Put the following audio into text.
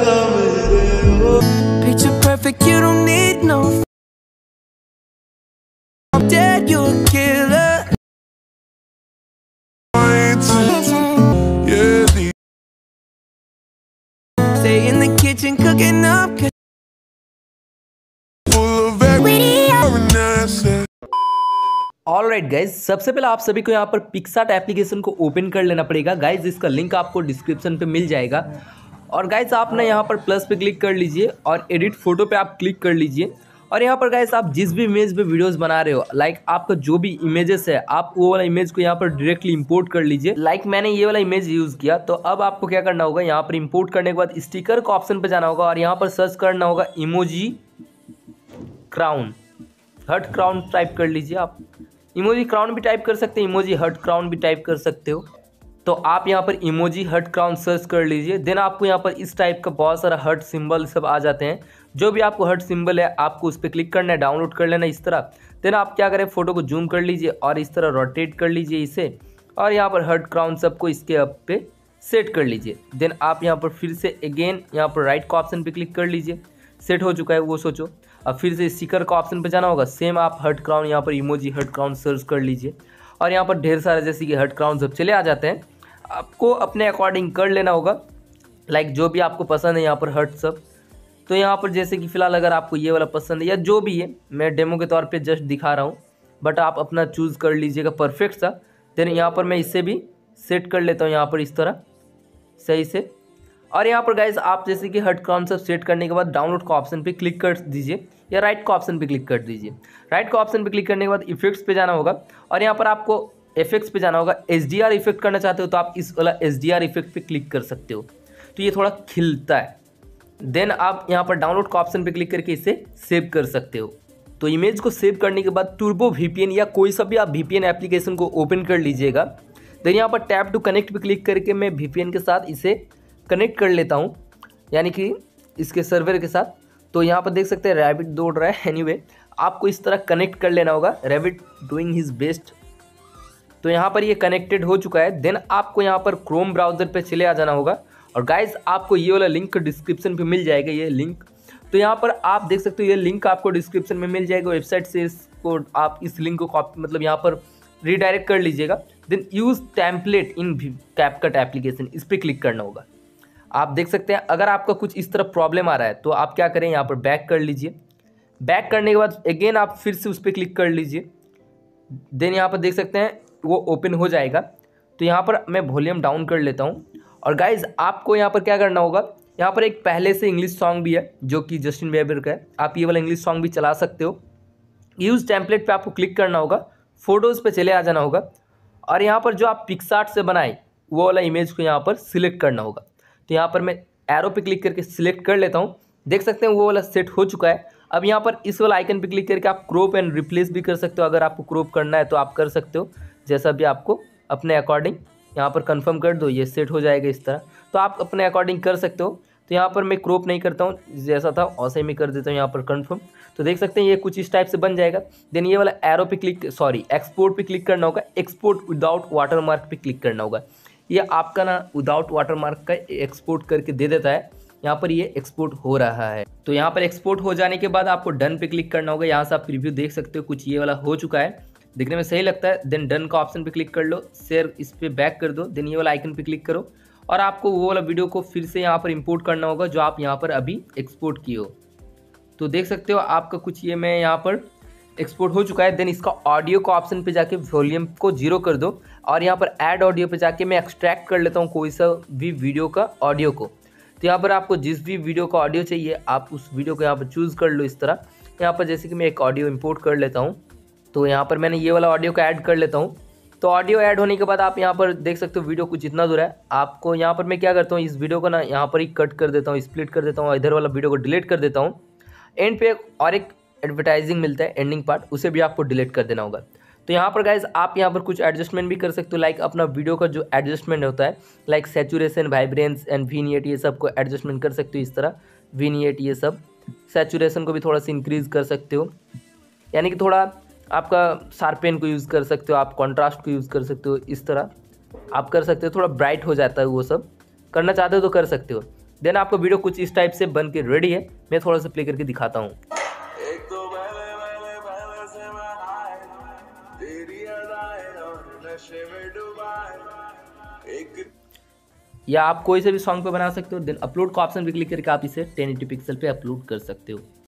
Picture perfect, you don't need no. I'm dead, you're a killer. Stay in the kitchen cooking up. Alright guys, सबसे पहले आप सभी को यहाँ पर पिक्सार्ट एप्लीकेशन को ओपन कर लेना पड़ेगा। गाइज इसका लिंक आपको डिस्क्रिप्शन पे मिल जाएगा। और गाइज आप ना यहाँ पर प्लस पे क्लिक कर लीजिए और एडिट फोटो पे आप क्लिक कर लीजिए। और यहाँ पर गाइज आप जिस भी इमेज पे वीडियोस बना रहे हो, लाइक आपका जो भी इमेजेस है, आप वो वाला इमेज को यहाँ पर डायरेक्टली इंपोर्ट कर लीजिए। लाइक मैंने ये वाला इमेज यूज़ किया, तो अब आपको क्या करना होगा, यहाँ पर इंपोर्ट करने के बाद स्टिकर का ऑप्शन पर जाना होगा और यहाँ पर सर्च करना होगा emoji crown, heart crown type कर लीजिए। आप इमोजी क्राउन भी टाइप कर सकते हैं, इमोजी हर्ट क्राउन भी टाइप कर सकते हो। तो आप यहाँ पर इमोजी हर्ट क्राउन सर्च कर लीजिए। देन आपको यहाँ पर इस टाइप का बहुत सारा हर्ट सिंबल सब आ जाते हैं। जो भी आपको हर्ट सिंबल है आपको उस पर क्लिक करना है, डाउनलोड कर लेना इस तरह। देन आप क्या करें, फोटो को जूम कर लीजिए और इस तरह रोटेट कर लीजिए इसे, और यहाँ पर हर्ट क्राउन सबको इसके अप पे सेट कर लीजिए। देन आप यहाँ पर फिर से अगेन यहाँ पर राइट का ऑप्शन पे क्लिक कर लीजिए। सेट हो चुका है वो, सोचो। अब फिर से स्टिकर का ऑप्शन पे जाना होगा, सेम आप हर्ट क्राउन यहाँ पर इमोजी हर्ट क्राउन सर्च कर लीजिए और यहाँ पर ढेर सारे जैसे कि हर्ट क्राउन सब चले आ जाते हैं। आपको अपने अकॉर्डिंग कर लेना होगा, लाइक जो भी आपको पसंद है यहाँ पर हर्ट सब। तो यहाँ पर जैसे कि फ़िलहाल अगर आपको ये वाला पसंद है या जो भी है, मैं डेमो के तौर पे जस्ट दिखा रहा हूँ, बट आप अपना चूज़ कर लीजिएगा परफेक्ट सा। देन यहाँ पर मैं इसे भी सेट कर लेता हूँ यहाँ पर इस तरह सही से। और यहाँ पर गाइज आप जैसे कि हर्ट क्राउन सब सेट करने के बाद डाउनलोड का ऑप्शन पे क्लिक कर दीजिए या राइट का ऑप्शन पे क्लिक कर दीजिए। राइट का ऑप्शन पे क्लिक करने के बाद इफेक्ट्स पे जाना होगा और यहाँ पर आपको इफेक्ट्स पे जाना होगा। HDR इफेक्ट करना चाहते हो तो आप इस वाला HDR इफेक्ट पे क्लिक कर सकते हो, तो ये थोड़ा खिलता है। देन आप यहाँ पर डाउनलोड का ऑप्शन पे क्लिक करके इसे सेव कर सकते हो। तो इमेज को सेव करने के बाद टर्बो VPN या कोई सा भी आप VPN एप्लीकेशन को ओपन कर लीजिएगा। देन यहाँ पर टैप टू कनेक्ट पे क्लिक करके मैं VPN के साथ इसे कनेक्ट कर लेता हूँ, यानी कि इसके सर्वर के साथ। तो यहाँ पर देख सकते हैं रैबिट दौड़ रहा है। एनीवे आपको इस तरह कनेक्ट कर लेना होगा, रैबिट डूइंग हिज बेस्ट। तो यहाँ पर ये कनेक्टेड हो चुका है। देन आपको यहाँ पर क्रोम ब्राउज़र पे चले आ जाना होगा और गाइज आपको ये वाला लिंक डिस्क्रिप्शन पे मिल जाएगा, ये लिंक। तो यहाँ पर आप देख सकते हो ये लिंक आपको डिस्क्रिप्शन में मिल जाएगा वेबसाइट से। इसको आप इस लिंक को कॉपी मतलब यहाँ पर रीडायरेक्ट कर लीजिएगा। Then use template in CapCut application, इस पर क्लिक करना होगा। आप देख सकते हैं अगर आपका कुछ इस तरह प्रॉब्लम आ रहा है तो आप क्या करें, यहाँ पर बैक कर लीजिए। बैक करने के बाद अगेन आप फिर से उस पर क्लिक कर लीजिए। देन यहाँ पर देख सकते हैं वो ओपन हो जाएगा। तो यहाँ पर मैं वॉल्यूम डाउन कर लेता हूँ। और गाइज आपको यहाँ पर क्या करना होगा, यहाँ पर एक पहले से इंग्लिश सॉन्ग भी है जो कि जस्टिन बीबर का है, आप ये वाला इंग्लिश सॉन्ग भी चला सकते हो। यूज़ टेम्पलेट पे आपको क्लिक करना होगा, फोटोज़ पे चले आ जाना होगा और यहाँ पर जो आप पिक्सार्ट से बनाए वो वाला इमेज को यहाँ पर सिलेक्ट करना होगा। तो यहाँ पर मैं एरो पे क्लिक करके सिलेक्ट कर लेता हूँ। देख सकते हैं वो वाला सेट हो चुका है। अब यहाँ पर इस वाला आइकन पे क्लिक करके आप क्रॉप एंड रिप्लेस भी कर सकते हो। अगर आपको क्रॉप करना है तो आप कर सकते हो, जैसा भी आपको अपने अकॉर्डिंग। यहाँ पर कंफर्म कर दो, ये सेट हो जाएगा इस तरह। तो आप अपने अकॉर्डिंग कर सकते हो। तो यहाँ पर मैं क्रॉप नहीं करता हूँ, जैसा था वैसे ही मैं कर देता हूँ यहाँ पर कंफर्म। तो देख सकते हैं ये कुछ इस टाइप से बन जाएगा। देन ये वाला एरो पे क्लिक एक्सपोर्ट पे क्लिक करना होगा, एक्सपोर्ट विदाउट वाटरमार्क पे क्लिक करना होगा। ये आपका ना विदाउट वाटरमार्क का एक्सपोर्ट करके दे देता है। यहाँ पर ये एक्सपोर्ट हो रहा है। तो यहाँ पर एक्सपोर्ट हो जाने के बाद आपको डन पे क्लिक करना होगा। यहाँ से आप प्रीव्यू देख सकते हो, कुछ ये वाला हो चुका है, दिखने में सही लगता है। देन डन का ऑप्शन पे क्लिक कर लो, शेयर इस पर बैक कर दो। देन ये वाला आइकन पे क्लिक करो और आपको वो वाला वीडियो को फिर से यहाँ पर इंपोर्ट करना होगा जो आप यहाँ पर अभी एक्सपोर्ट किए हो। तो देख सकते हो आपका कुछ ये मैं यहाँ पर एक्सपोर्ट हो चुका है। देन इसका ऑडियो का ऑप्शन पे जाके वॉल्यूम को 0 कर दो और यहाँ पर ऐड ऑडियो पे जाके मैं एक्सट्रैक्ट कर लेता हूँ कोई सा भी वीडियो का ऑडियो को। तो यहाँ पर आपको जिस भी वीडियो का ऑडियो चाहिए आप उस वीडियो को यहाँ पर चूज़ कर लो इस तरह। यहाँ पर जैसे कि मैं एक ऑडियो इंपोर्ट कर लेता हूँ, तो यहाँ पर मैंने ये वाला ऑडियो का ऐड कर लेता हूँ। तो ऑडियो ऐड होने के बाद आप यहाँ पर देख सकते हो वीडियो कुछ इतना दूर है। आपको यहाँ पर मैं क्या करता हूँ, इस वीडियो को ना यहाँ पर ही कट कर देता हूँ, स्प्लिट कर देता हूँ, इधर वाला वीडियो को डिलीट कर देता हूँ। एंड पे और एक एडवर्टाइजिंग मिलता है एंडिंग पार्ट, उसे भी आपको डिलीट कर देना होगा। तो यहाँ पर गाइज आप यहाँ पर कुछ एडजस्टमेंट भी कर सकते हो, लाइक अपना वीडियो का जो एडजस्टमेंट होता है, like saturation, vibrance and vignette, ये सब को एडजस्टमेंट कर सकते हो इस तरह। विनिएट ये सब, सैचुरेशन को भी थोड़ा सा इंक्रीज़ कर सकते हो, यानी कि थोड़ा आपका शार्पेन को यूज़ कर सकते हो, आप कॉन्ट्रास्ट को यूज़ कर सकते हो, इस तरह आप कर सकते हो। थोड़ा ब्राइट हो जाता है, वो सब करना चाहते हो तो कर सकते हो। देन आपका वीडियो कुछ इस टाइप से बन के रेडी है। मैं थोड़ा सा प्ले करके दिखाता हूँ। या आप कोई से भी सॉन्ग पे बना सकते हो। देन अपलोड का ऑप्शन भी क्लिक करके आप इसे 1080 पिक्सल पे अपलोड कर सकते हो।